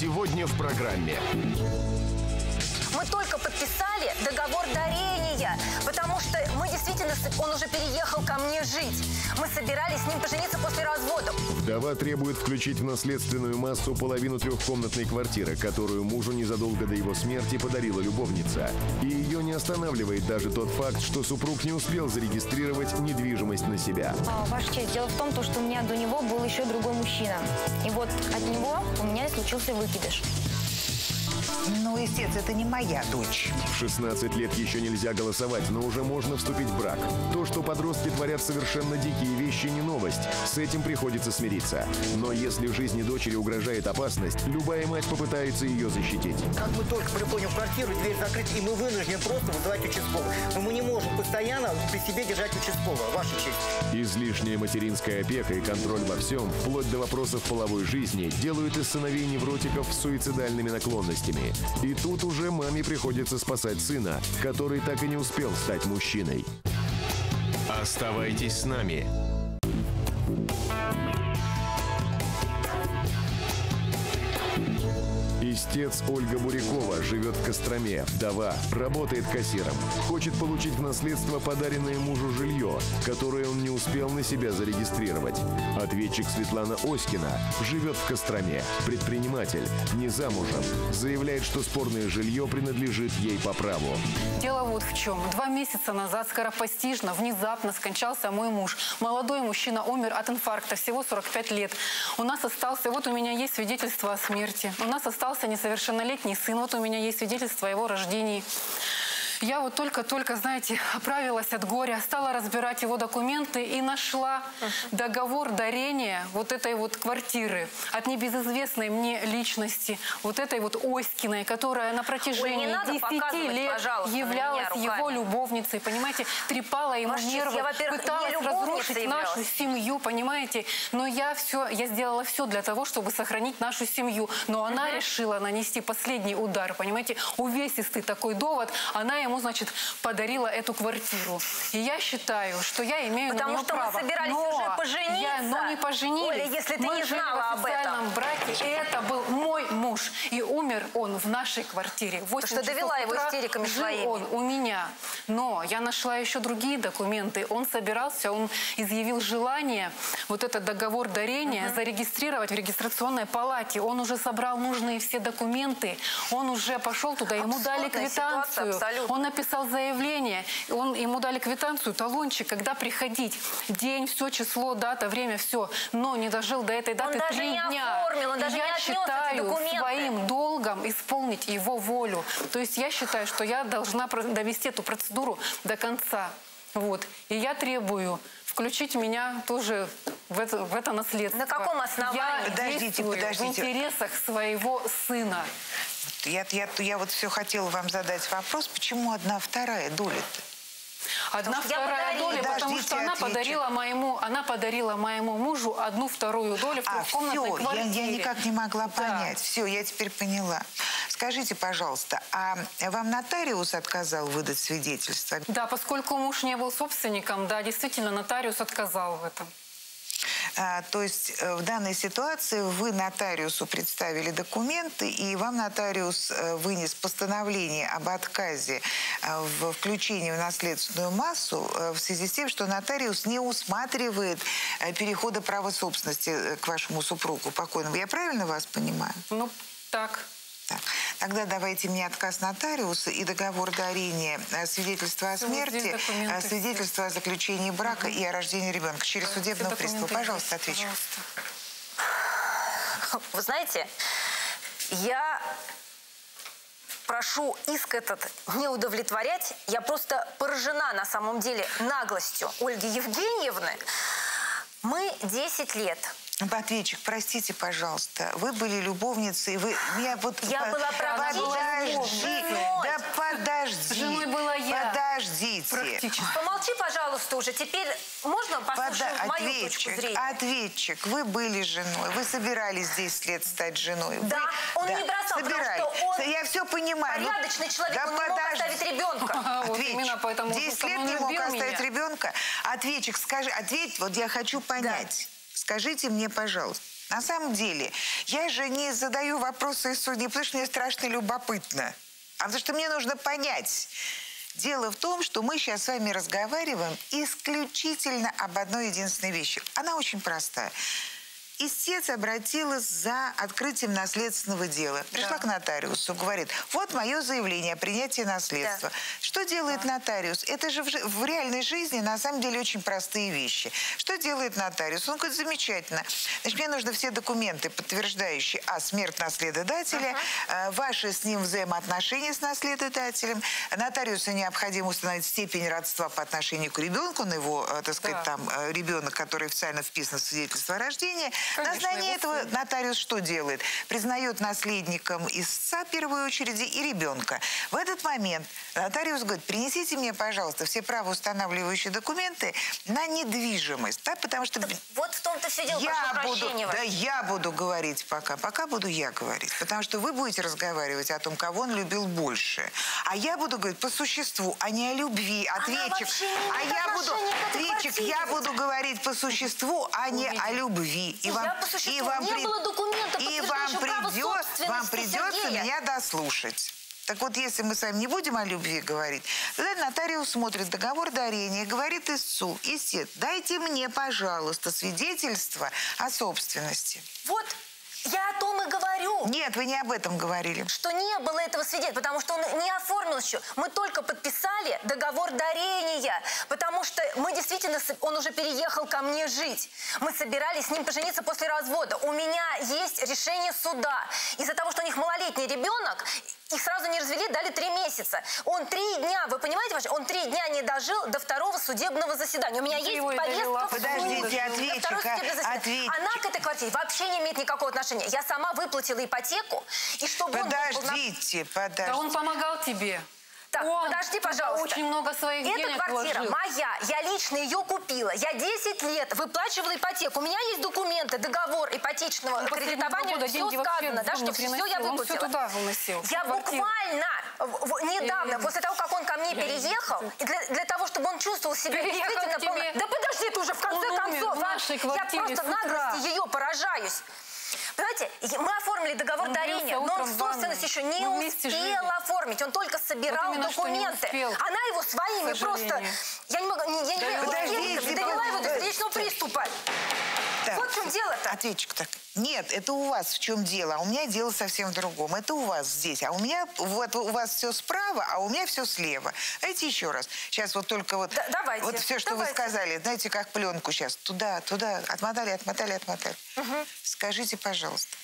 Сегодня в программе. Мы только подписали договор дарения, потому что мы действительно, он уже переехал ко мне жить. Мы собирались с ним пожениться после развода. Вдова требует включить в наследственную массу половину трехкомнатной квартиры, которую мужу незадолго до его смерти подарила любовница. И ее не останавливает даже тот факт, что супруг не успел зарегистрировать недвижимость на себя. Ваша честь, дело в том, что у меня до него был еще другой мужчина. И вот от него у меня случился выкидыш. Ну, истец, это не моя дочь. В 16 лет еще нельзя голосовать, но уже можно вступить в брак. То, что подростки творят совершенно дикие вещи, не новость. С этим приходится смириться. Но если в жизни дочери угрожает опасность, любая мать попытается ее защитить. Как мы только приходим в квартиру, дверь закрыть, и мы вынуждены просто вызывать участкового. Но мы не можем постоянно при себе держать участкового, ваша честь. Излишняя материнская опека и контроль во всем, вплоть до вопросов половой жизни, делают из сыновей невротиков с суицидальными наклонностями. И тут уже маме приходится спасать сына, который так и не успел стать мужчиной. Оставайтесь с нами. Истец Ольга Бурякова живет в Костроме, вдова, работает кассиром. Хочет получить в наследство подаренное мужу жилье, которое он не успел на себя зарегистрировать. Ответчик Светлана Оськина живет в Костроме, предприниматель, не замужем. Заявляет, что спорное жилье принадлежит ей по праву. Дело вот в чем. 2 месяца назад скоропостижно, внезапно скончался мой муж. Молодой мужчина умер от инфаркта, всего 45 лет. У нас остался, вот у меня есть свидетельство о смерти. У нас остался несовершеннолетний сын. Вот у меня есть свидетельство о его рождении. Я вот только-только, знаете, оправилась от горя, стала разбирать его документы и нашла договор дарения вот этой вот квартиры от небезызвестной мне личности, вот этой вот Оськиной, которая на протяжении 10 лет являлась его любовницей, понимаете, трепала ему нервы, пыталась разрушить нашу семью, понимаете. Но я сделала все для того, чтобы сохранить нашу семью. Но она решила нанести последний удар, понимаете, увесистый такой довод. Она ему, значит, подарила эту квартиру. И я считаю, что я имею на нее право. Потому что мы собирались уже пожениться. Но не поженились. Оля, если ты мы не знала об этом. Мы жили в официальном браке, и это был мой муж. И умер он в нашей квартире. Что довела его истериками своими. Он у меня. Но я нашла еще другие документы. Он собирался, он изъявил желание вот этот договор дарения зарегистрировать в регистрационной палате. Он уже собрал нужные все документы. Он уже пошел туда, ему дали квитанцию. Он написал заявление, ему дали квитанцию, талончик, когда приходить. День, все, число, дата, время, все. Но не дожил до этой даты 3 дня. Я считаю своим долгом исполнить его волю. То есть я считаю, что я должна довести эту процедуру до конца. Вот. И я требую включить меня тоже в это наследство. На каком основании? Я действую в интересах своего сына. Я вот все хотела вам задать вопрос, почему 1/2 доля-то? 1/2 доля, потому что она подарила моему мужу 1/2 долю в трехкомнатной квартире. Я никак не могла понять. Все, я теперь поняла. Скажите, пожалуйста, а вам нотариус отказал выдать свидетельство? Да, поскольку муж не был собственником, да, действительно, нотариус отказал в этом. То есть в данной ситуации вы нотариусу представили документы, и вам нотариус вынес постановление об отказе в включении в наследственную массу в связи с тем, что нотариус не усматривает перехода права собственности к вашему супругу покойному. Я правильно вас понимаю? Ну, так. Так. Тогда давайте мне отказ нотариуса и договор дарения, свидетельство о смерти, свидетельство о заключении брака и о рождении ребенка через судебного пристава. Пожалуйста, отвечу. Вы знаете, я прошу иск этот не удовлетворять. Я просто поражена на самом деле наглостью Ольги Евгеньевны. Мы 10 лет. Ответчик, простите, пожалуйста, вы были любовницей, вы меня вот... Я была подожди, женой была я. Подождите. Помолчи, пожалуйста, уже. Теперь можно послушать мою точку зрения? Ответчик, вы были женой, вы собирались 10 лет стать женой. Да, он не бросал, потому что он я все понимаю. Порядочный человек, он не мог оставить ребенка. Ответчик, 10 лет не мог оставить ребенка. Ответчик, скажи, ответь, вот я хочу понять. Скажите мне, пожалуйста, На самом деле, я же не задаю вопросы из судьи, потому что мне страшно любопытно, а потому что мне нужно понять. Дело в том, что мы сейчас с вами разговариваем исключительно об одной единственной вещи. Она очень простая. Истец обратилась за открытием наследственного дела. Пришла к нотариусу, говорит, вот мое заявление о принятии наследства. Да. Что делает нотариус? Это же в реальной жизни на самом деле очень простые вещи. Что делает нотариус? Он говорит, замечательно. Значит, мне нужны все документы, подтверждающие смерть наследодателя, ваши с ним взаимоотношения с наследодателем. Нотариусу необходимо установить степень родства по отношению к ребенку, на его, так сказать, там ребенок, который официально вписан в свидетельство о рождении. Конечно, на основании этого нотариус что делает? Признает наследником истца в первую очередь и ребенка. В этот момент нотариус говорит, принесите мне, пожалуйста, все правоустанавливающие документы на недвижимость. Да, потому что... Вот в том-то все дело, я буду говорить пока буду я говорить. Потому что вы будете разговаривать о том, кого он любил больше. А я буду говорить по существу, а не о любви. Ответчик. Я буду говорить по существу, а не о любви. И вам придется меня дослушать. Так вот, если мы с вами не будем о любви говорить, тогда нотариус смотрит договор дарения и говорит истцу, истец, дайте мне, пожалуйста, свидетельство о собственности. Вот. Я о том и говорю. Нет, вы не об этом говорили. Что не было этого свидетельства, потому что он не оформил еще. Мы только подписали договор дарения, потому что мы действительно, он уже переехал ко мне жить. Мы собирались с ним пожениться после развода. У меня есть решение суда. Из-за того, что у них малолетний ребенок, их сразу не развели, дали 3 месяца. Он 3 дня, вы понимаете, он 3 дня не дожил до второго судебного заседания. У меня есть повестка. Подождите, ответчик. Она к этой квартире вообще не имеет никакого отношения. Я сама выплатила ипотеку, и чтобы подождите. Да он помогал тебе. Так, подожди, пожалуйста. Очень много своих денег Эта квартира вложил. моя. Я лично ее купила. Я 10 лет выплачивала ипотеку. У меня есть документы, договор ипотечного кредитования. Все сказано, да, что все я выплатила. Он все туда выносил. Я буквально недавно, после того, как он ко мне переехал, для того, чтобы он чувствовал себя действительно полно... Да подожди, ты уже в конце концов. Я просто наглости ее поражаюсь. Понимаете, мы оформили договор дарения, но он собственность еще не успел оформить. Он только собирал документы. Она его своими просто... Я не могу... довела его до сердечного приступа. Так, вот в чем дело-то. Ответчик так. Нет, это у вас в чем дело, а у меня дело совсем в другом. Это у вас здесь, а у меня вот у вас все справа, а у меня все слева. Знаете, еще раз. Сейчас вот только вот, вот все, что вы сказали, знаете, как пленку сейчас. Туда, отмотали. Угу. Скажите, пожалуйста,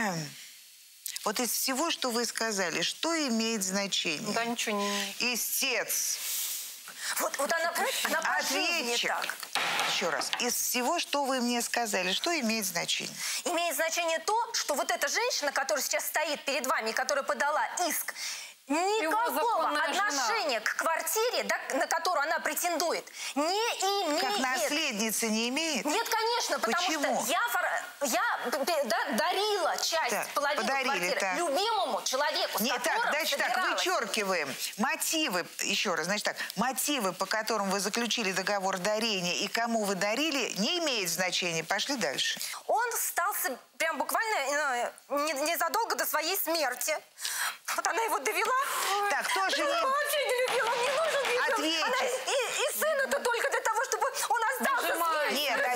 вот из всего, что вы сказали, что имеет значение? Да ничего не имеет. Истец. Вот она по жизни так. Еще раз. Из всего, что вы мне сказали, что имеет значение? Имеет значение то, что вот эта женщина, которая сейчас стоит перед вами, которая подала иск, никакого отношения к квартире, да, на которую она претендует, не имеет. Как наследница не имеет? Нет, конечно, потому Почему? что я дарила часть, половину квартиры любимому человеку, Нет, значит так, вычеркиваем мотивы, еще раз, значит так, мотивы, по которым вы заключили договор дарения и кому вы дарили, не имеет значения. Пошли дальше. Он стался прям буквально незадолго до своей смерти. Вот она его довела. Так, тоже не... Она вообще не любила, он не нужен ребенок. Ответчик. И сына-то только для того, чтобы он остался с ней. Нет,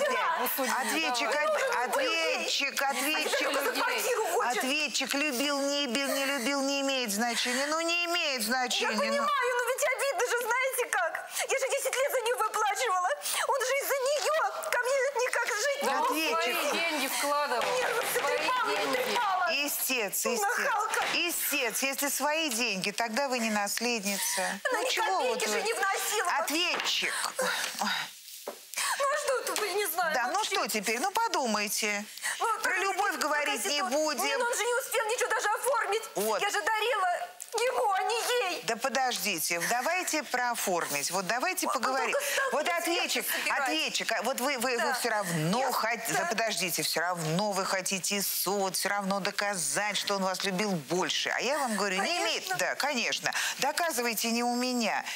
ответчик, любил, не любил, не имеет значения. Ну, не имеет значения. Я понимаю, но ведь обидно же, знаете как? Я же 10 лет за нее выплачивала. Он же из-за нее ко мне никак жить не мог. Свои деньги вкладывал. Истец, если свои деньги, тогда вы не наследница. Она ни копейки же не вносила. Ответчик. Ну а что тут, я не знаю. Да, ну что теперь? Ну подумайте. Про любовь говорить не будем. Нет, он же не успел ничего даже оформить. Вот. Я же дарила ему, а не ей. Да подождите, давайте прооформить. Вот давайте поговорим. Вот ответчик, вот вы все равно хотите, да подождите, все равно вы хотите суд, все равно доказать, что он вас любил больше. А я вам говорю, не имеет, да, конечно, доказывайте не у меня.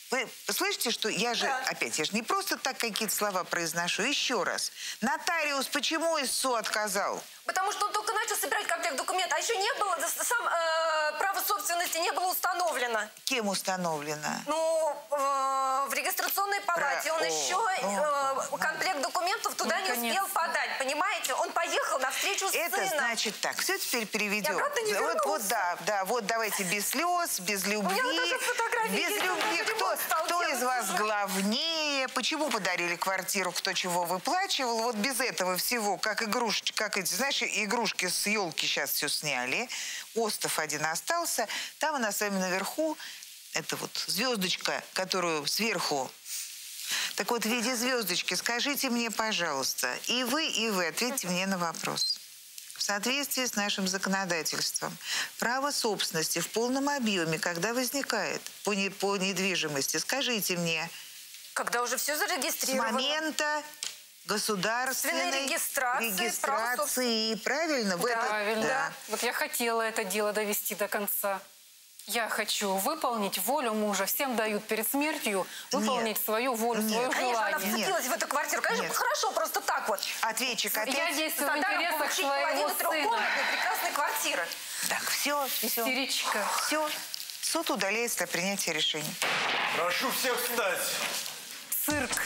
Вы слышите, что я же, опять, я же не просто так какие-то слова произношу. Еще раз. Нотариус почему ИСУ отказал? Потому что он только начал собирать комплект документов, а еще не было, право собственности не было установлено. Кем установлено? Ну, в регистрационной палате он еще комплект документов туда не успел подать, понимаете? Он поехал на встречу с сыном. Это значит так, все теперь переведем. Я правда не вернулся. Вот давайте без слез, без любви. У меня вот эта фотография без есть, любви. Кто из вас главнее? Почему подарили квартиру, кто чего выплачивал? Вот без этого всего, как игрушки, как эти, знаешь, игрушки с елки сейчас все сняли. Остов один остался. Там у нас с вами наверху, это вот звездочка, которую сверху. Так вот, в виде звездочки скажите мне, пожалуйста, и вы, ответьте мне на вопрос. В соответствии с нашим законодательством, право собственности в полном объеме, когда возникает по недвижимости, скажите мне. Когда уже все зарегистрировано. С момента государственной регистрации. Правильно? Правильно. Да. Вот я хотела это дело довести до конца. Я хочу выполнить волю мужа. Всем дают перед смертью выполнить свою волю, свое Конечно, желание. она вцепилась в эту квартиру. Конечно, хорошо, просто так вот. Ответчик опять. Я действую в интересах своего сына. Прекрасной квартиры. Так, все. Истеричка. Все. Суд удаляется от принятия решения. Прошу всех встать. Цирк.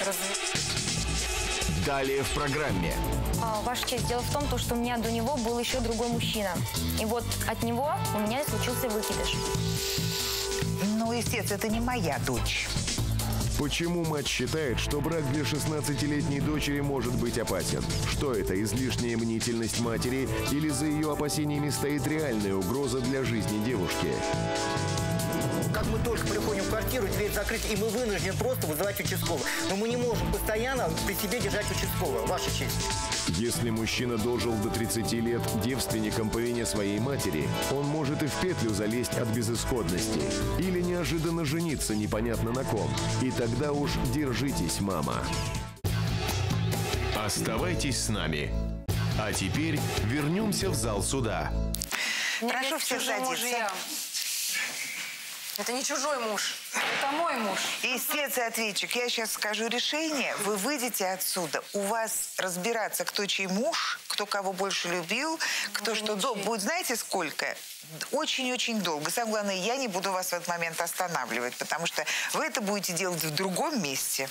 Далее в программе. Ваша честь, дело в том, что у меня до него был еще другой мужчина. И вот от него у меня случился выкидыш. Ну, естественно, это не моя дочь. Почему мать считает, что брак для 16-летней дочери может быть опасен? Что это, излишняя мнительность матери или за ее опасениями стоит реальная угроза для жизни девушки? Как мы только приходим в квартиру, дверь закрыта, и мы вынуждены просто вызывать участкового. Но мы не можем постоянно при себе держать участкового, Ваша честь. Если мужчина дожил до 30 лет девственником по вине своей матери, он может и в петлю залезть от безысходности. Или неожиданно жениться непонятно на ком. И тогда уж держитесь, мама. Оставайтесь с нами. А теперь вернемся в зал суда. Прошу всех садиться. Это не чужой муж. Это мой муж. Истец-ответчик, я сейчас скажу решение, вы выйдете отсюда, у вас разбираться, кто чей муж, кто кого больше любил, кто что будет, знаете сколько? Очень-очень долго. Самое главное, я не буду вас в этот момент останавливать, потому что вы это будете делать в другом месте.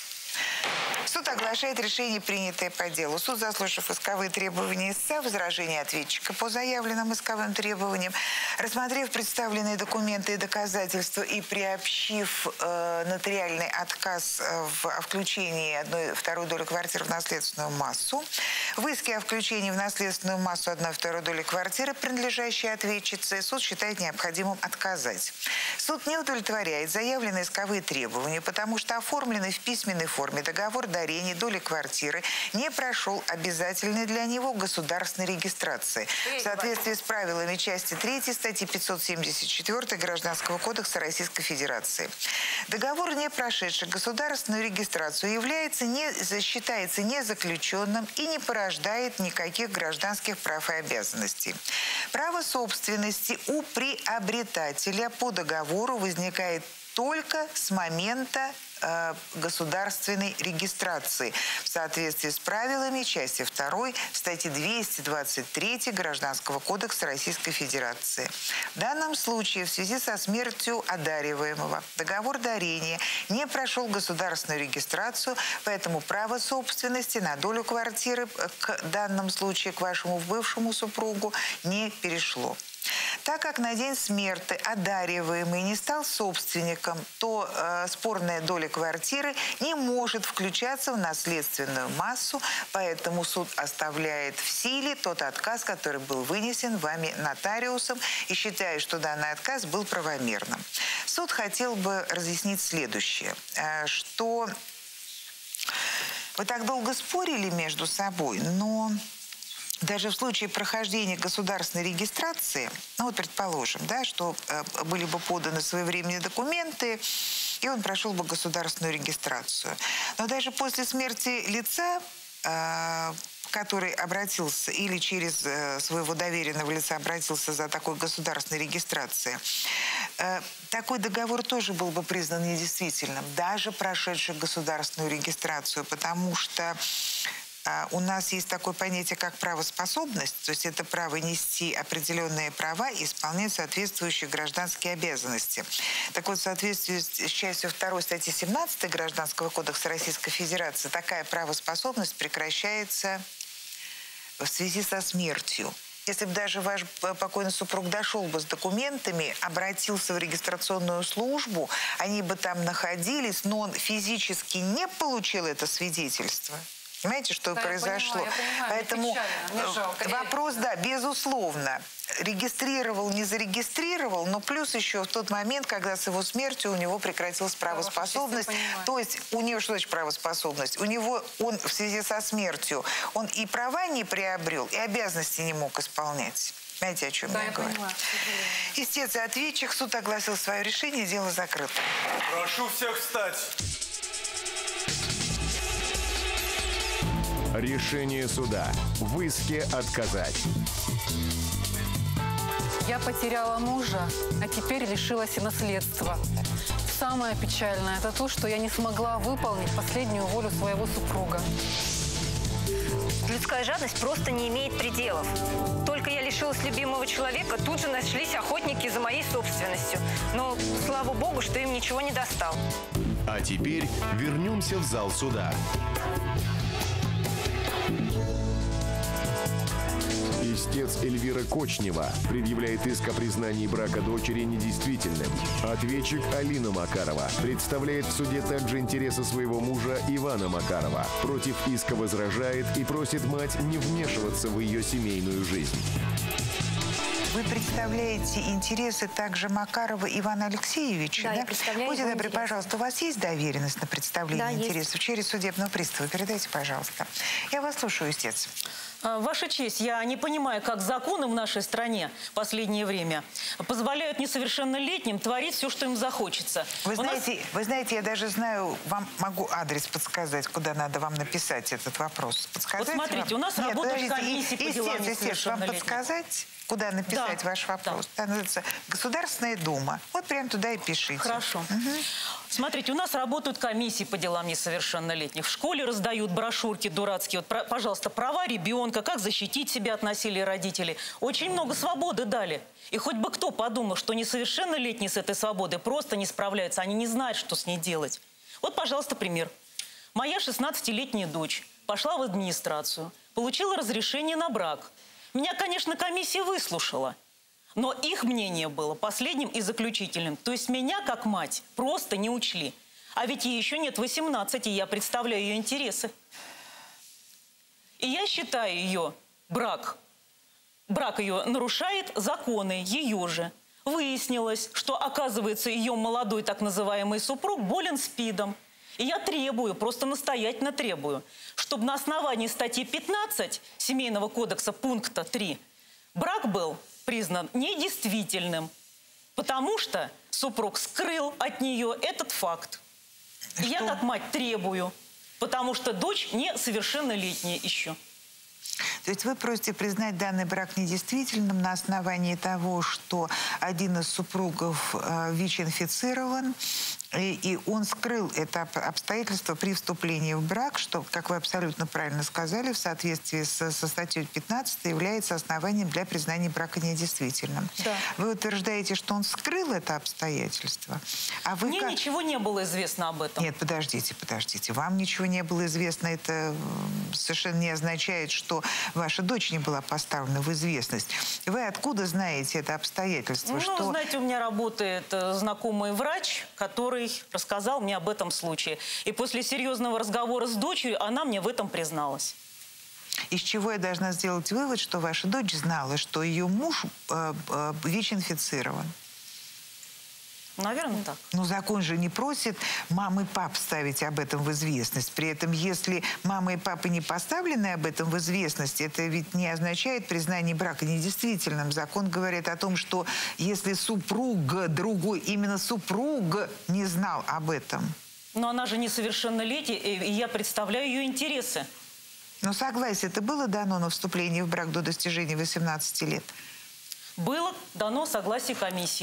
Суд оглашает решение, принятое по делу. Суд, заслушав исковые требования истца, возражения ответчика по заявленным исковым требованиям, рассмотрев представленные документы и доказательства и приобщив нотариальный отказ о включении 1/2 доли квартиры в наследственную массу, в иске о включении в наследственную массу 1/2 доли квартиры, принадлежащей ответчице, суд считает необходимым отказать. Суд не удовлетворяет заявленные исковые требования, потому что оформленный в письменной форме договор дарения доли квартиры не прошел обязательной для него государственной регистрации в соответствии с правилами части 3 статьи 574 Гражданского кодекса Российской Федерации. Договор, не прошедший государственную регистрацию, считается незаключенным и не порождает никаких гражданских прав и обязанностей. Право собственности у приобретателя по договору возникает только с момента государственной регистрации в соответствии с правилами части 2 статьи 223 Гражданского кодекса Российской Федерации. В данном случае в связи со смертью одариваемого договор дарения не прошел государственную регистрацию, поэтому право собственности на долю квартиры к данном случае к вашему бывшему супругу не перешло. Так как на день смерти одариваемый не стал собственником, то спорная доля квартиры не может включаться в наследственную массу, поэтому суд оставляет в силе тот отказ, который был вынесен вами нотариусом, и считает, что данный отказ был правомерным. Суд хотел бы разъяснить следующее, что вы так долго спорили между собой, но даже в случае прохождения государственной регистрации, ну вот предположим, да, что были бы поданы своевременные документы, и он прошел бы государственную регистрацию. Но даже после смерти лица, который обратился или через своего доверенного лица обратился за такой государственной регистрацией, такой договор тоже был бы признан недействительным, даже прошедший государственную регистрацию, потому что у нас есть такое понятие, как правоспособность, то есть это право нести определенные права и исполнять соответствующие гражданские обязанности. Так вот, в соответствии с частью 2 статьи 17 Гражданского кодекса Российской Федерации, такая правоспособность прекращается в связи со смертью. Если бы даже ваш покойный супруг дошел бы с документами, обратился в регистрационную службу, они бы там находились, но он физически не получил это свидетельство. Понимаете, что произошло? Я понимаю, поэтому вопрос, да, безусловно, регистрировал, не зарегистрировал, но плюс еще в тот момент, когда с его смертью у него прекратилась правоспособность. То есть у него что значит правоспособность? У него он в связи со смертью, он и права не приобрел, и обязанности не мог исполнять. Знаете, о чем я говорю? Истец и ответчик, суд огласил свое решение, дело закрыто. Прошу всех встать. Решение суда. В иске отказать. Я потеряла мужа, а теперь лишилась и наследства. Самое печальное – это то, что я не смогла выполнить последнюю волю своего супруга. Людская жадность просто не имеет пределов. Только я лишилась любимого человека, тут же нашлись охотники за моей собственностью. Но слава богу, что им ничего не достал. А теперь вернемся в зал суда. Истец Эльвира Кочнева предъявляет иск о признании брака дочери недействительным. Ответчик Алина Макарова представляет в суде также интересы своего мужа Ивана Макарова. Против иска возражает и просит мать не вмешиваться в ее семейную жизнь. Вы представляете интересы также Макарова Ивана Алексеевича, да? Я представляю. Будьте добры, пожалуйста, у вас есть доверенность на представление интересов? Есть. Через судебного пристава передайте, пожалуйста. Я вас слушаю, истец. Ваша честь, я не понимаю, как законы в нашей стране в последнее время позволяют несовершеннолетним творить все, что им захочется. Вы знаете, я даже знаю, вам могу адрес подсказать, куда надо вам написать этот вопрос. Подсказать вот смотрите, вам? у нас работают комиссии по делам несовершеннолетних. Вам подсказать, куда написать ваш вопрос? Да. Называется Государственная Дума. Вот прям туда и пишите. Хорошо. Угу. Смотрите, у нас работают комиссии по делам несовершеннолетних. В школе раздают брошюрки дурацкие. Вот, пожалуйста, права ребенка, как защитить себя от насилия родителей. Очень много свободы дали. И хоть бы кто подумал, что несовершеннолетние с этой свободой просто не справляются, они не знают, что с ней делать. Вот, пожалуйста, пример. Моя 16-летняя дочь пошла в администрацию, получила разрешение на брак. Меня, конечно, комиссия выслушала. Но их мнение было последним и заключительным. То есть меня, как мать, просто не учли. А ведь ей еще нет 18, и я представляю ее интересы. И я считаю ее брак ее нарушает законы ее же. Выяснилось, что, оказывается, ее молодой так называемый супруг болен СПИДом. И я требую, просто настоятельно требую, чтобы на основании статьи 15 Семейного кодекса пункта 3 брак был признан недействительным, потому что супруг скрыл от нее этот факт. И я как мать требую, потому что дочь несовершеннолетняя еще. То есть вы просите признать данный брак недействительным на основании того, что один из супругов ВИЧ-инфицирован, и он скрыл это обстоятельство при вступлении в брак, что, как вы абсолютно правильно сказали, в соответствии со статьей 15 является основанием для признания брака недействительным. Да. Вы утверждаете, что он скрыл это обстоятельство? А вы Мне ничего не было известно об этом. Нет, подождите. Вам ничего не было известно. Это совершенно не означает, что ваша дочь не была поставлена в известность. Вы откуда знаете это обстоятельство? Ну, знаете, у меня работает знакомый врач, который рассказал мне об этом случае. И после серьезного разговора с дочерью она мне в этом призналась. Из чего я должна сделать вывод, что ваша дочь знала, что ее муж ВИЧ-инфицирован? Наверное, так. Но закон же не просит мам и пап ставить об этом в известность. При этом, если мама и папа не поставлены об этом в известность, это ведь не означает признание брака недействительным. Закон говорит о том, что если супруг другой, именно супруг не знал об этом. Но она же несовершеннолетняя, и я представляю ее интересы. Но согласие это было дано на вступление в брак до достижения 18 лет? Было дано согласие комиссии.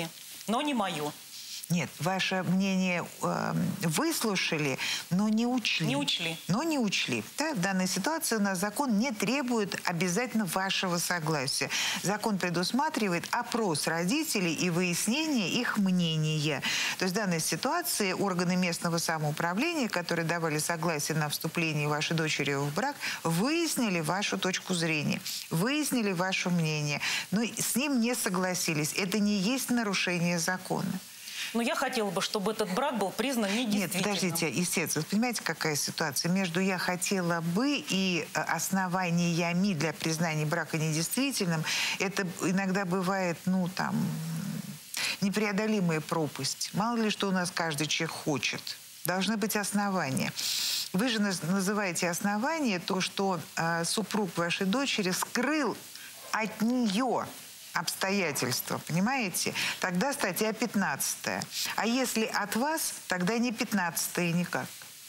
Но не мое. Нет, ваше мнение выслушали, но не учли. Не учли. Но не учли. Да, в данной ситуации у нас закон не требует обязательно вашего согласия. Закон предусматривает опрос родителей и выяснение их мнения. То есть в данной ситуации органы местного самоуправления, которые давали согласие на вступление вашей дочери в брак, выяснили вашу точку зрения, выяснили ваше мнение, но с ним не согласились. Это не есть нарушение закона. Но я хотела бы, чтобы этот брак был признан недействительным. Нет, подождите, естественно, понимаете, какая ситуация? Между «я хотела бы» и основаниями для признания брака недействительным, это иногда бывает, ну, там, непреодолимая пропасть. Мало ли, что у нас каждый человек хочет. Должны быть основания. Вы же называете основание то, что супруг вашей дочери скрыл от нее обстоятельства, понимаете? Тогда статья 15. А если от вас, тогда не 15 и никак.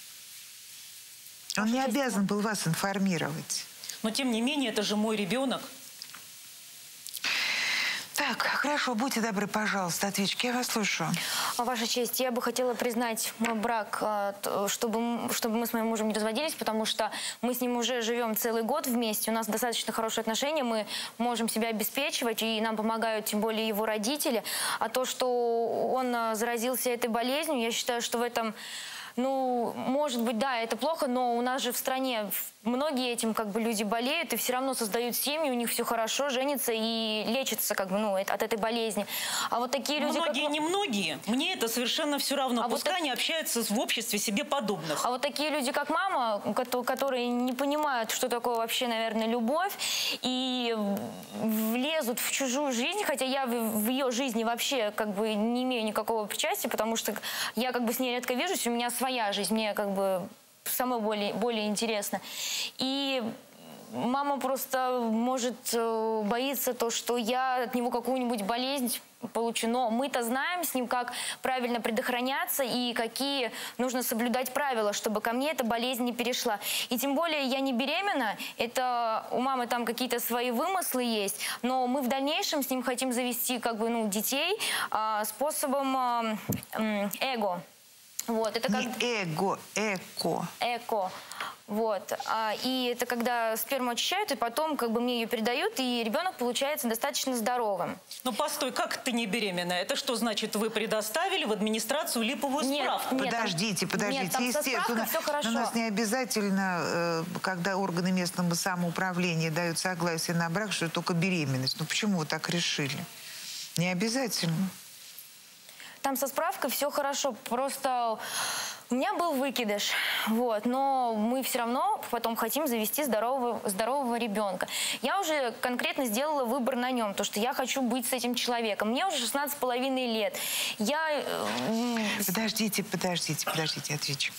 Он не обязан был вас информировать. Но тем не менее, это же мой ребенок. Так, хорошо, будьте добры, пожалуйста, ответчики, я вас слушаю. Ваша честь, я бы хотела признать мой брак, чтобы мы с моим мужем не разводились, потому что мы с ним уже живем целый год вместе, у нас достаточно хорошие отношения, мы можем себя обеспечивать, и нам помогают тем более его родители. А то, что он заразился этой болезнью, я считаю, что в этом... Ну, может быть, да, это плохо, но у нас же в стране многие этим как бы люди болеют и все равно создают семьи, у них все хорошо, женятся и лечатся как бы, ну, от этой болезни. А вот такие люди... Многие, как... немногие. Мне это совершенно все равно. А Пускай вот они общаются в обществе себе подобных. А вот такие люди, как мама, которые не понимают, что такое вообще, наверное, любовь, и влезут в чужую жизнь, хотя я в ее жизни вообще как бы не имею никакого причастия, потому что я как бы с ней редко вижусь, у меня своя жизнь, мне как бы самой более интересно. И мама просто может боится то, что я от него какую-нибудь болезнь получу. Но мы-то знаем с ним, как правильно предохраняться и какие нужно соблюдать правила, чтобы ко мне эта болезнь не перешла. И тем более я не беременна, это у мамы там какие-то свои вымыслы есть, но мы в дальнейшем с ним хотим завести как бы, ну, детей способом эго. Вот, это как... Не эго, эко. Эко. Вот. И это когда сперму очищают, и потом как бы мне ее передают, и ребенок получается достаточно здоровым. Ну, постой, как ты не беременная? Это что значит, вы предоставили в администрацию липовую справку? Нет, подождите. Нет, там со справкой все хорошо. У нас не обязательно, когда органы местного самоуправления дают согласие на брак, что только беременность. Ну, почему вы так решили? Не обязательно. Там со справкой все хорошо, просто у меня был выкидыш, вот, но мы все равно потом хотим завести здорового ребенка. Я уже конкретно сделала выбор на нем, то что я хочу быть с этим человеком. Мне уже 16,5 лет. Подождите, ответчик.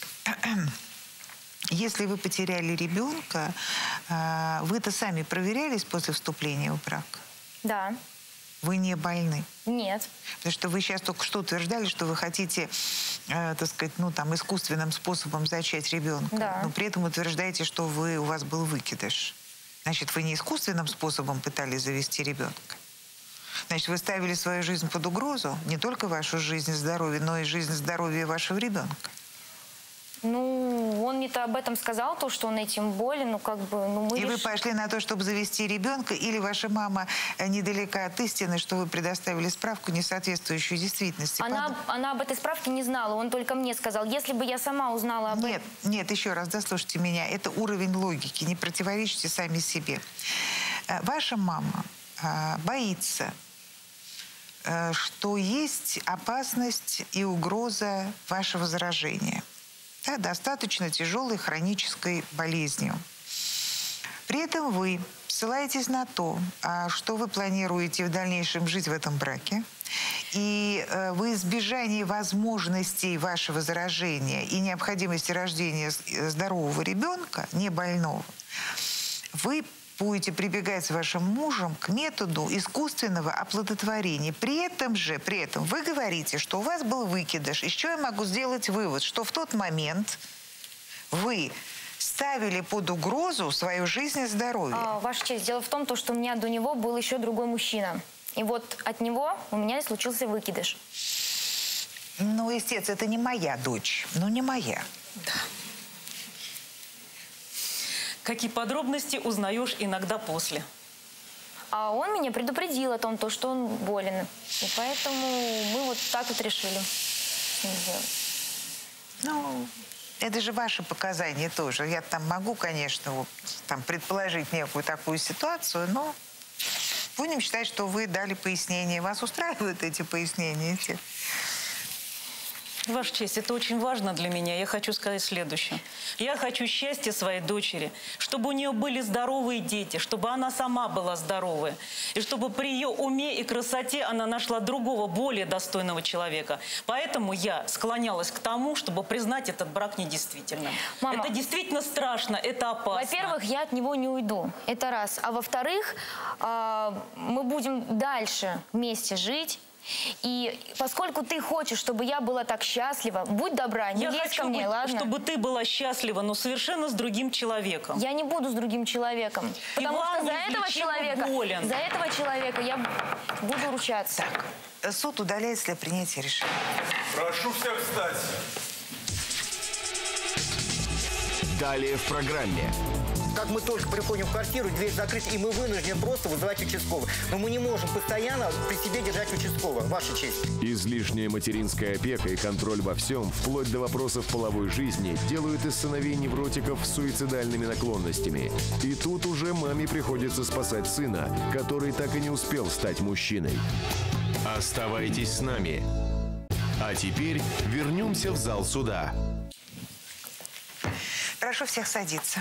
Если вы потеряли ребенка, вы-то сами проверялись после вступления в брак? Да. Вы не больны? Нет. Потому что вы сейчас только что утверждали, что вы хотите, так сказать, ну там искусственным способом зачать ребенка. Да. Но при этом утверждаете, что у вас был выкидыш. Значит, вы не искусственным способом пытались завести ребенка. Значит, вы ставили свою жизнь под угрозу, не только вашу жизнь и здоровье, но и жизнь и здоровье вашего ребенка. Ну, он мне-то об этом сказал, то, что он этим болен, ну, как бы, ну, мы... И вы пошли на то, чтобы завести ребенка, или ваша мама недалека от истины, что вы предоставили справку, не соответствующую действительности? Она об этой справке не знала, он только мне сказал. Если бы я сама узнала об этом... Нет, еще раз, дослушайте меня. Это уровень логики, не противоречите сами себе. Ваша мама боится, что есть опасность и угроза вашего заражения. Да, достаточно тяжелой хронической болезнью. При этом вы ссылаетесь на то, что вы планируете в дальнейшем жить в этом браке, и во избежание возможностей вашего заражения и необходимости рождения здорового ребенка, не больного, вы будете прибегать с вашим мужем к методу искусственного оплодотворения. При этом вы говорите, что у вас был выкидыш. Из чего я могу сделать вывод? Что в тот момент вы ставили под угрозу свою жизнь и здоровье. Ваша честь, дело в том, что у меня до него был еще другой мужчина. И вот от него у меня и случился выкидыш. Ну, истец, это не моя дочь. Ну, не моя. Да. Какие подробности узнаешь иногда после? А он меня предупредил о том, что он болен. И поэтому мы вот так вот решили с ним сделать. Ну, это же ваши показания тоже. Я там могу, конечно, вот, там, предположить некую такую ситуацию, но будем считать, что вы дали пояснение. Вас устраивают эти пояснения? Ваша честь, это очень важно для меня. Я хочу сказать следующее. Я хочу счастья своей дочери, чтобы у нее были здоровые дети, чтобы она сама была здоровая, и чтобы при ее уме и красоте она нашла другого, более достойного человека. Поэтому я склонялась к тому, чтобы признать этот брак недействительным. Мама, это действительно страшно, это опасно. Во-первых, я от него не уйду. Это раз. А во-вторых, мы будем дальше вместе жить. И поскольку ты хочешь, чтобы я была так счастлива, будь добра, не лезь ко мне, ладно? Чтобы ты была счастлива, но совершенно с другим человеком. Я не буду с другим человеком. Потому что за этого человека я буду ручаться. Так, суд удаляется для принятия решения. Прошу всех встать. Далее в программе. Как мы только приходим в квартиру, дверь закрыта, и мы вынуждены просто вызывать участкового. Но мы не можем постоянно при себе держать участкового, Ваша честь. Излишняя материнская опека и контроль во всем, вплоть до вопросов половой жизни, делают из сыновей невротиков с суицидальными наклонностями. И тут уже маме приходится спасать сына, который так и не успел стать мужчиной. Оставайтесь с нами. А теперь вернемся в зал суда. Прошу всех садиться.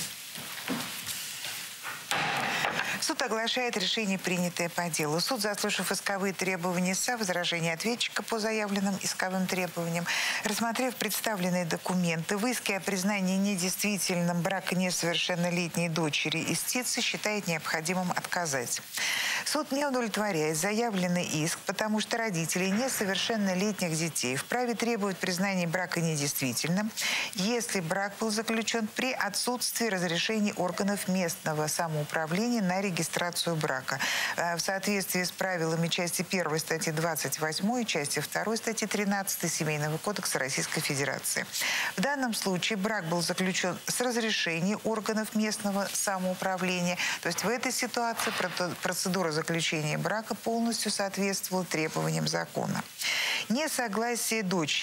Суд оглашает решение, принятое по делу. Суд, заслушав исковые требования ИСА, возражения ответчика по заявленным исковым требованиям, рассмотрев представленные документы, в иске о признании недействительным брака несовершеннолетней дочери истца считает необходимым отказать. Суд не удовлетворяет заявленный иск, потому что родители несовершеннолетних детей вправе требовать признания брака недействительным, если брак был заключен при отсутствии разрешения органов местного самоуправления на регистрацию брака в соответствии с правилами части 1 статьи 28 и части 2 статьи 13 Семейного кодекса Российской Федерации. В данном случае брак был заключен с разрешения органов местного самоуправления. То есть в этой ситуации процедура заключения брака полностью соответствовала требованиям закона. Несогласие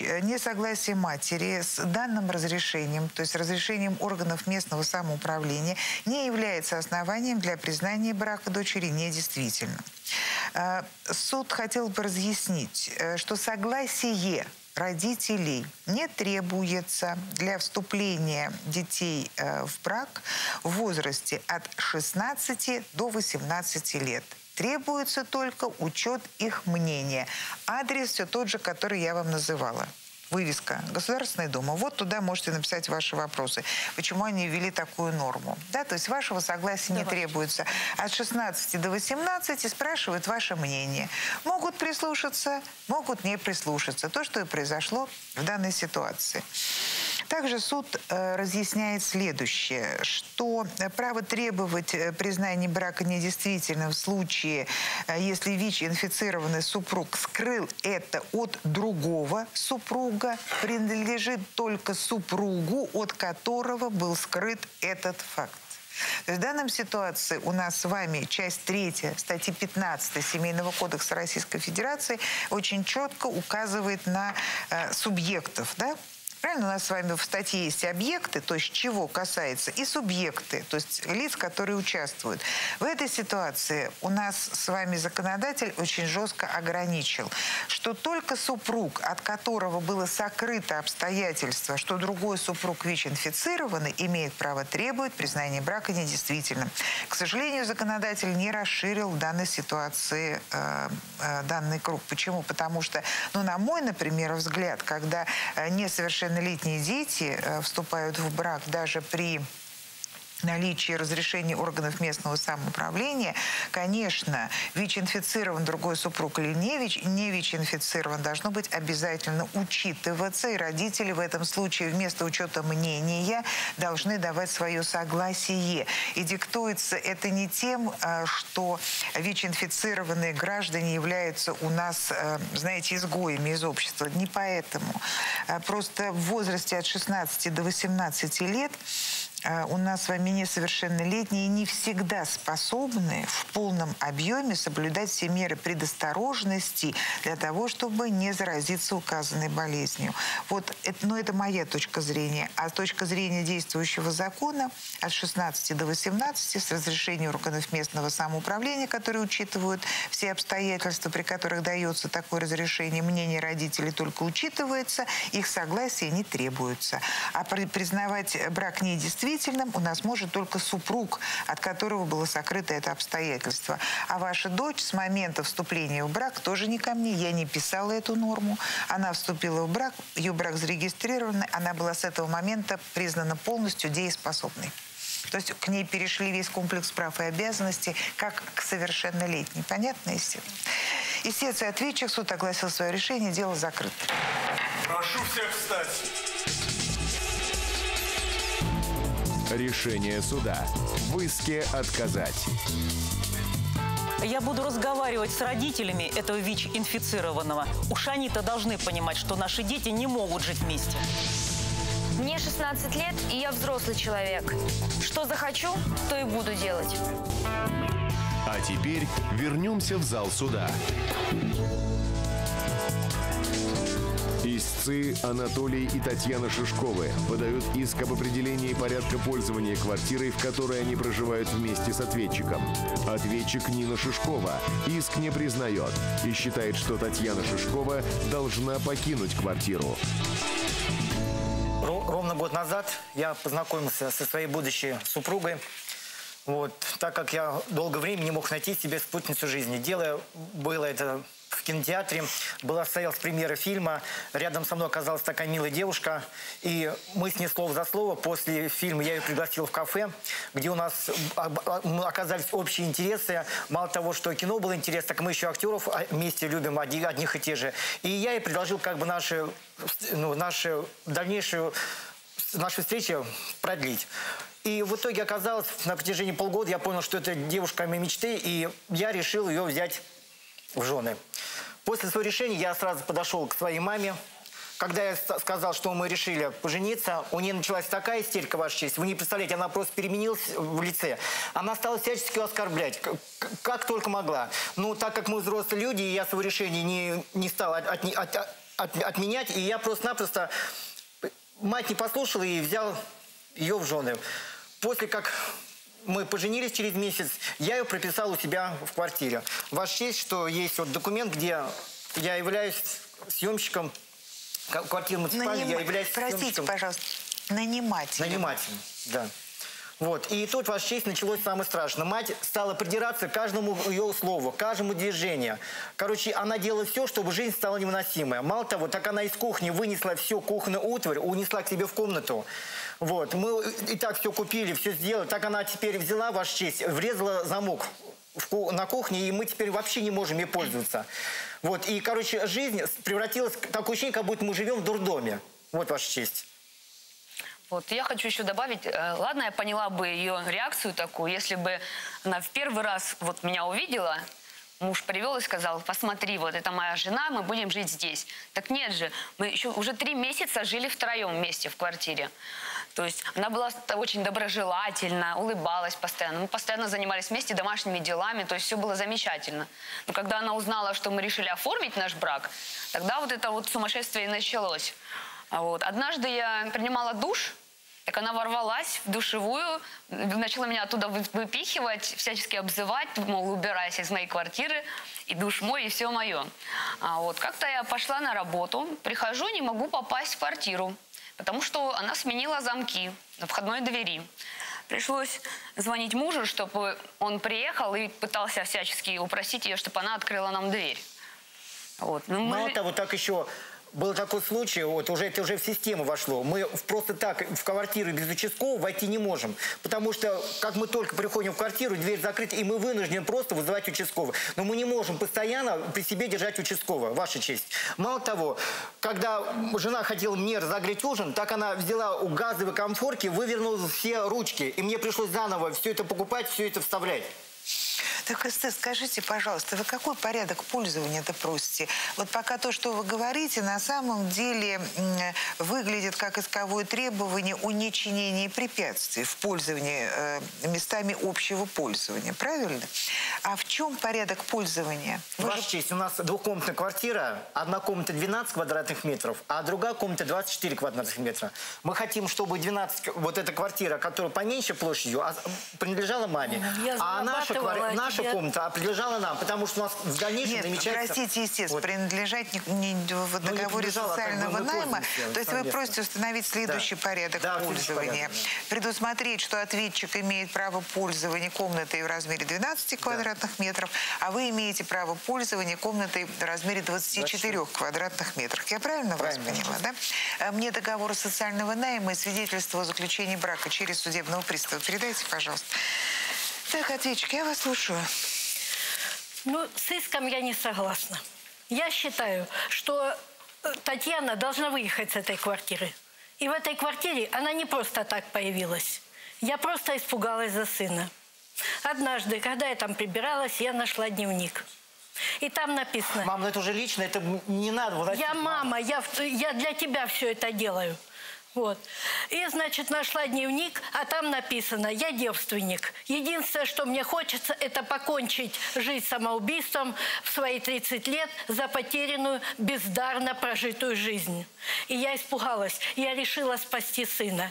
матери с данным разрешением, то есть разрешением органов местного самоуправления, не является основанием для признания брака дочери недействительным. Суд хотел бы разъяснить, что согласие родителей не требуется для вступления детей в брак в возрасте от 16 до 18 лет. Требуется только учет их мнения. Адрес все тот же, который я вам называла. Вывеска Государственная Дума. Вот туда можете написать ваши вопросы. Почему они ввели такую норму? Да, то есть вашего согласия не требуется. От 16 до 18 спрашивают ваше мнение. Могут прислушаться, могут не прислушаться. То, что и произошло в данной ситуации. Также суд разъясняет следующее, что право требовать признания брака недействительным в случае, если ВИЧ-инфицированный супруг скрыл это от другого супруга, принадлежит только супругу, от которого был скрыт этот факт. То есть в данной ситуации у нас с вами часть 3 статьи 15 Семейного кодекса Российской Федерации очень четко указывает на субъектов, да? Правильно, у нас с вами в статье есть объекты, то есть чего касается, и субъекты, то есть лиц, которые участвуют. В этой ситуации у нас с вами законодатель очень жестко ограничил, что только супруг, от которого было сокрыто обстоятельство, что другой супруг ВИЧ-инфицированный, имеет право требовать признания брака недействительным. К сожалению, законодатель не расширил в данной ситуации данный круг. Почему? Потому что, ну, на мой, например, взгляд, когда несовершеннолетние дети вступают в брак даже при наличии разрешения органов местного самоуправления, конечно, ВИЧ-инфицирован другой супруг или не ВИЧ-инфицирован, должно быть обязательно учитываться, и родители в этом случае вместо учета мнения должны давать свое согласие. И диктуется это не тем, что ВИЧ-инфицированные граждане являются у нас, знаете, изгоями из общества. Не поэтому. Просто в возрасте от 16 до 18 лет у нас с вами несовершеннолетние не всегда способны в полном объеме соблюдать все меры предосторожности для того, чтобы не заразиться указанной болезнью. Вот, это моя точка зрения. А точка зрения действующего закона от 16 до 18 с разрешением органов местного самоуправления, которые учитывают все обстоятельства, при которых дается такое разрешение, мнение родителей только учитывается, их согласие не требуется. А признавать брак недействительным у нас может только супруг, от которого было сокрыто это обстоятельство. А ваша дочь с момента вступления в брак тоже не ко мне. Я не писала эту норму. Она вступила в брак, ее брак зарегистрирован. Она была с этого момента признана полностью дееспособной. То есть к ней перешли весь комплекс прав и обязанностей, как к совершеннолетней. Понятно, естественно? Истец и ответчик, суд огласил свое решение, дело закрыто. Прошу всех встать. Решение суда. В иске отказать. Я буду разговаривать с родителями этого ВИЧ-инфицированного. Уж они-то должны понимать, что наши дети не могут жить вместе. Мне 16 лет, и я взрослый человек. Что захочу, то и буду делать. А теперь вернемся в зал суда. Истцы Анатолий и Татьяна Шишковы подают иск об определении порядка пользования квартирой, в которой они проживают вместе с ответчиком. Ответчик Нина Шишкова иск не признает и считает, что Татьяна Шишкова должна покинуть квартиру. Ровно год назад я познакомился со своей будущей супругой. Вот, так как я долгое время не мог найти себе спутницу жизни. Дело было это в кинотеатре, состоялась премьера фильма, рядом со мной оказалась такая милая девушка, и мы с ней слово за слово, после фильма я ее пригласил в кафе, где у нас оказались общие интересы, мало того, что кино было интересно, так мы еще актеров вместе любим, одних и тех же, и я ей предложил как бы нашу дальнейшую встречу продлить. И в итоге оказалось, на протяжении полгода я понял, что это девушка моей мечты, и я решил ее взять в жены. После своего решения я сразу подошел к своей маме. Когда я сказал, что мы решили пожениться, у нее началась такая истерика, Ваша честь. Вы не представляете, она просто переменилась в лице. Она стала всячески оскорблять, как только могла. Ну, так как мы взрослые люди, и я свое решение не стал отменять, и я просто-напросто мать не послушала и взял ее в жены. После как мы поженились через месяц, я ее прописал у себя в квартире. Ваша честь, что есть вот документ, где я являюсь съемщиком квартиры муниципальной, я являюсь Простите, съемщиком... пожалуйста, нанимателем. Нанимателем, да. Вот. И тут, Ваша честь, началось самое страшное. Мать стала придираться к каждому ее слову, к каждому движению. Короче, она делала все, чтобы жизнь стала невыносимой. Мало того, так она из кухни вынесла всю кухонную утварь, унесла к себе в комнату. Вот. Мы и так все купили, все сделали. Так она теперь взяла, Ваша честь, врезала замок на кухне, и мы теперь вообще не можем ей пользоваться. Вот. И, короче, жизнь превратилась в такое ощущение, как будто мы живем в дурдоме. Вот, Ваша честь. Вот, я хочу еще добавить, ладно, я поняла бы ее реакцию такую, если бы она в первый раз вот меня увидела, муж привел и сказал: посмотри, вот это моя жена, мы будем жить здесь. Так нет же, мы еще уже 3 месяца жили втроем вместе в квартире. То есть она была очень доброжелательна, улыбалась постоянно. Мы постоянно занимались вместе домашними делами, то есть все было замечательно. Но когда она узнала, что мы решили оформить наш брак, тогда вот это вот сумасшествие и началось. Вот. Однажды я принимала душ, так она ворвалась в душевую, начала меня оттуда выпихивать, всячески обзывать, мол, убирайся из моей квартиры, и душ мой, и все мое. Вот. Как-то я пошла на работу, прихожу, не могу попасть в квартиру, потому что она сменила замки на входной двери. Пришлось звонить мужу, чтобы он приехал и пытался всячески упросить ее, чтобы она открыла нам дверь. Вот. Мало того, так еще... был такой случай, вот это уже в систему вошло. Мы просто так в квартиру без участкового войти не можем. Потому что, как мы только приходим в квартиру, дверь закрыта, и мы вынуждены просто вызывать участкового. Но мы не можем постоянно при себе держать участкового, ваша честь. Мало того, когда жена хотела мне разогреть ужин, так она взяла у газовой комфорки, вывернула все ручки. И мне пришлось заново все это покупать, все это вставлять. Так, Эстер, скажите, пожалуйста, вы какой порядок пользования-то просите? Вот пока то, что вы говорите, на самом деле выглядит как исковое требование о нечинении препятствий в пользовании местами общего пользования, правильно? А в чем порядок пользования? Ваша честь, у нас двухкомнатная квартира, одна комната 12 квадратных метров, а другая комната 24 квадратных метра. Мы хотим, чтобы 12, вот эта квартира, которая поменьше площадью, принадлежала маме. А наша комната принадлежала нам, потому что у нас в дальнейшем намечается... Простите, естественно, принадлежать в договоре социального найма. То есть вы просите установить следующий порядок пользования. Предусмотреть, что ответчик имеет право пользования комнатой в размере 12 квадратных метров, а вы имеете право пользования комнатой в размере 24 квадратных метров. Я правильно вас поняла, да? Мне договор социального найма и свидетельство о заключении брака через судебного пристава передайте, пожалуйста. Так, ответчик, я вас слушаю. Ну, с иском я не согласна. Я считаю, что Татьяна должна выехать с этой квартиры. И в этой квартире она не просто так появилась. Я просто испугалась за сына. Однажды, когда я там прибиралась, я нашла дневник. И там написано... Мам, ну это уже лично, это не надо. Вот, я мама, я для тебя все это делаю. Вот. И, значит, нашла дневник, а там написано: я девственник. Единственное, что мне хочется, это покончить жизнь самоубийством в свои 30 лет за потерянную, бездарно прожитую жизнь. И я испугалась. Я решила спасти сына.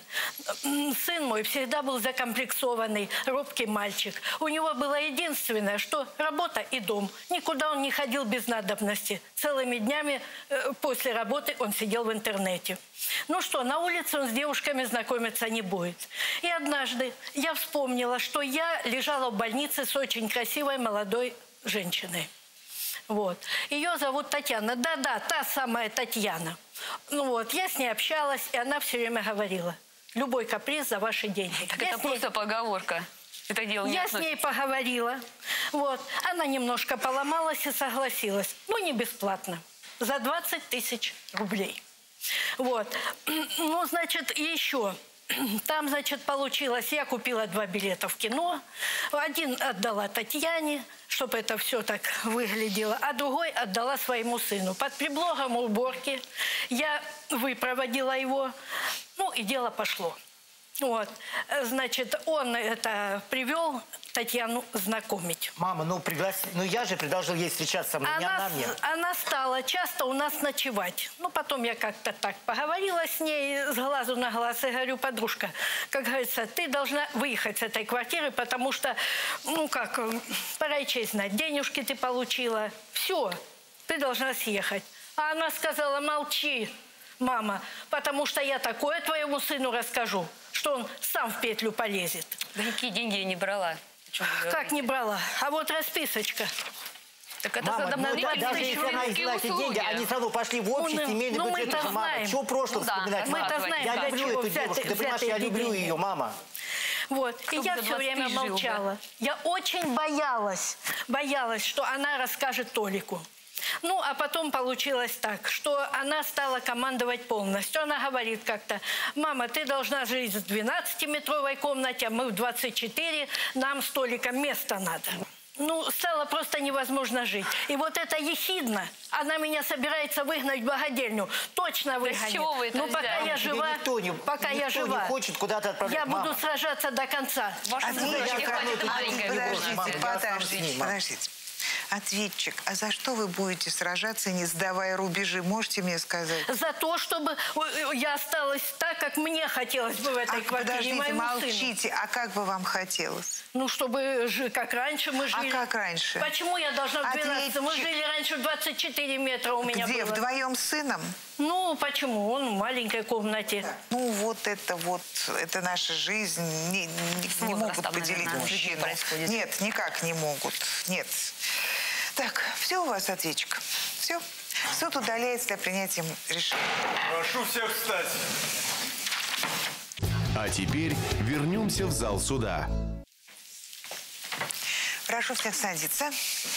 Сын мой всегда был закомплексованный, робкий мальчик. У него было единственное, что работа и дом. Никуда он не ходил без надобности. Целыми днями после работы он сидел в интернете. Ну что, на улице он с девушками знакомиться не будет. И однажды я вспомнила, что я лежала в больнице с очень красивой молодой женщиной. Вот. Ее зовут Татьяна. Да-да, та самая Татьяна. Ну вот, я с ней общалась, и она все время говорила: любой каприз за ваши деньги. Так это просто поговорка. Это дело не относится. Я с ней поговорила. Вот. Она немножко поломалась и согласилась. Ну, не бесплатно. За 20 тысяч рублей. Вот. Ну, значит, еще. Там, значит, получилось, я купила 2 билета в кино. Один отдала Татьяне, чтобы это все так выглядело, а другой отдала своему сыну. Под предлогом уборки я выпроводила его, ну, и дело пошло. Вот. Значит, он это привел Татьяну знакомить. Мама, ну я же предложил ей встречаться, не она мне. Она стала часто у нас ночевать. Ну, потом я как-то так поговорила с ней с глазу на глаз и говорю: подружка, как говорится, ты должна выехать с этой квартиры, потому что, ну как, пора и честь знать, денежки ты получила, все, ты должна съехать. А она сказала: молчи, мама, потому что я такое твоему сыну расскажу, что он сам в петлю полезет. Да никакие деньги я не брала. Как не брала? А вот расписочка. Так это мама, даже если она взяла эти деньги, они сразу пошли в общий семейный бюджет. Мы-то знаем. Чего прошлое вспоминать? Мы-то знаем. Я люблю эту девушку, ты понимаешь, я люблю ее, мама. Вот. И я все время молчала. Я очень боялась, что она расскажет Толику. Ну, а потом получилось так, что она стала командовать полностью. Она говорит как-то: мама, ты должна жить в 12-метровой комнате, а мы в 24, нам с Толиком места надо. Ну, стало просто невозможно жить. И вот это ехидно, она меня собирается выгнать в богадельню. Точно выгонит. Но пока я жива, не хочет куда-то отправлять. Я буду сражаться до конца. Подождите. Ответчик, а за что вы будете сражаться, не сдавая рубежи? Можете мне сказать? За то, чтобы я осталась так, как мне хотелось бы в этой квартире. Подождите, молчите. А как бы вам хотелось? Ну, чтобы как раньше мы жили. А как раньше? Почему я должна в 12? Мы жили раньше в 24 метра у меня. Где? Было. Вдвоем с сыном? Ну, почему? Он в маленькой комнате. Ну, это наша жизнь. Не могут поделить мужчину. Нет, никак не могут. Нет. Так, все у вас, ответчик? Все? Суд удаляется для принятия решения. Прошу всех встать. А теперь вернемся в зал суда. Прошу всех садиться.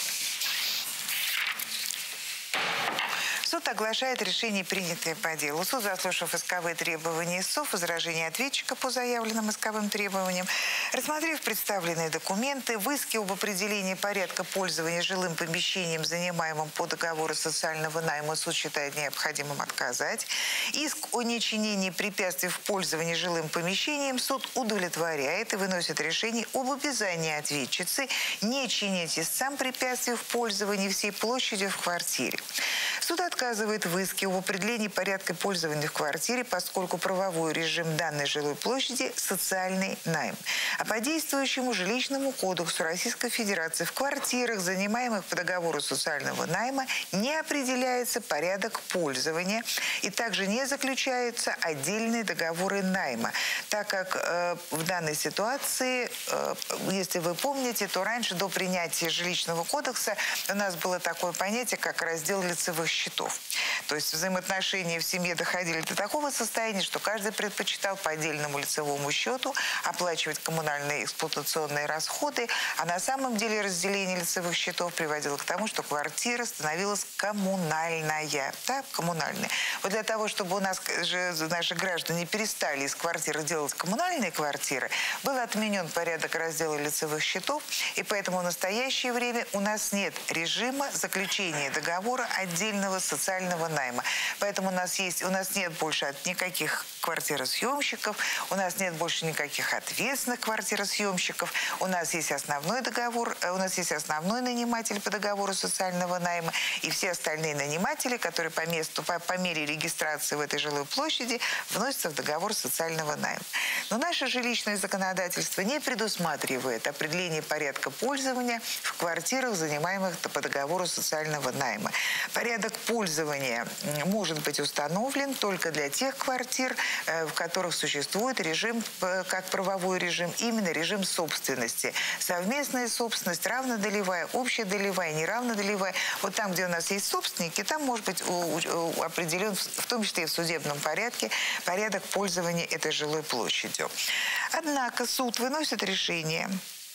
Суд оглашает решение, принятое по делу. Суд, заслушав исковые требования истцов, возражения ответчика по заявленным исковым требованиям, рассмотрев представленные документы, в иске об определении порядка пользования жилым помещением, занимаемым по договору социального найма, суд считает необходимым отказать. Иск о нечинении препятствий в пользовании жилым помещением суд удовлетворяет и выносит решение об обязании ответчицы не чинить истцам препятствий в пользовании всей площадью в квартире. Суд отказывает в иске об определении порядка пользования в квартире, поскольку правовой режим данной жилой площади – социальный найм. А по действующему жилищному кодексу Российской Федерации в квартирах, занимаемых по договору социального найма, не определяется порядок пользования и также не заключаются отдельные договоры найма, так как в данной ситуации, если вы помните, то раньше, до принятия жилищного кодекса, у нас было такое понятие, как раздел лицевых счетов. То есть взаимоотношения в семье доходили до такого состояния, что каждый предпочитал по отдельному лицевому счету оплачивать коммунальные эксплуатационные расходы, а на самом деле разделение лицевых счетов приводило к тому, что квартира становилась коммунальная. Да, коммунальная. Вот для того, чтобы у нас наши граждане перестали из квартиры делать коммунальные квартиры, был отменен порядок раздела лицевых счетов, и поэтому в настоящее время у нас нет режима заключения договора отдельного социального найма. Поэтому у нас нет больше никаких квартиросъемщиков, у нас нет больше никаких ответственных квартиросъемщиков, у нас есть основной договор, у нас есть основной наниматель по договору социального найма, и все остальные наниматели, которые по мере регистрации в этой жилой площади вносятся в договор социального найма. Но наше жилищное законодательство не предусматривает определение порядка пользования в квартирах, занимаемых по договору социального найма. Порядок пользования может быть установлен только для тех квартир, в которых существует режим, как правовой режим, именно режим собственности. Совместная собственность, равнодолевая, общедолевая, неравнодолевая. Вот там, где у нас есть собственники, там может быть определен, в том числе и в судебном порядке, порядок пользования этой жилой площадью. Однако суд выносит решение,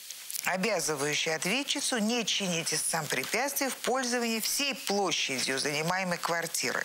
обязывающий ответчицу не чинить истцам препятствий в пользовании всей площадью занимаемой квартиры.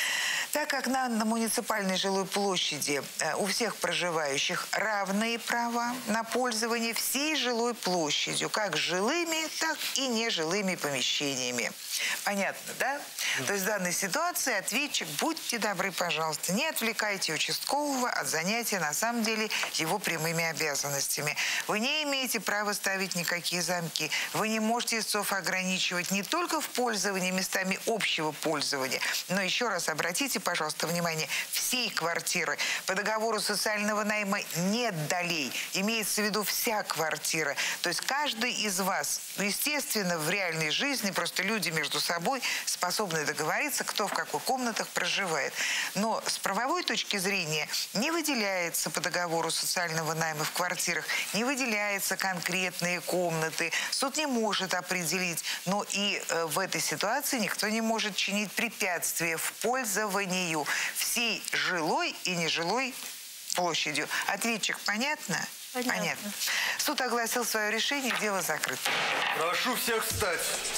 Так как на муниципальной жилой площади у всех проживающих равные права на пользование всей жилой площадью, как жилыми, так и нежилыми помещениями. Понятно, да? То есть в данной ситуации ответчик, будьте добры, пожалуйста, не отвлекайте участкового от занятия, на самом деле, его прямыми обязанностями. Вы не имеете права ставить никакие замки. Вы не можете истцов ограничивать не только в пользовании местами общего пользования, но еще раз обратите, пожалуйста, внимание, всей квартиры по договору социального найма нет долей. Имеется в виду вся квартира. То есть каждый из вас, естественно, в реальной жизни просто люди между собой способны договориться, кто в каких комнатах проживает. Но с правовой точки зрения не выделяется по договору социального найма в квартирах, не выделяются конкретные комнаты. Суд не может определить, но и в этой ситуации никто не может чинить препятствия в пользовании всей жилой и нежилой площадью. Ответчик, понятно? Понятно. Суд огласил свое решение, дело закрыто. Прошу всех встать.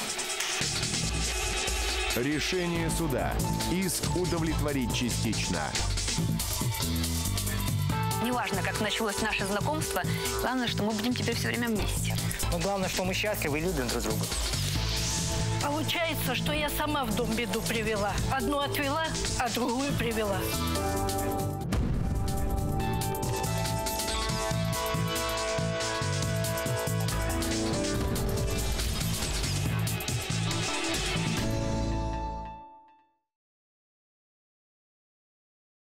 Решение суда. Иск удовлетворить частично. Неважно, как началось наше знакомство, главное, что мы будем теперь все время вместе. Но главное, что мы счастливы и любим друг друга. Получается, что я сама в дом беду привела. Одну отвела, а другую привела.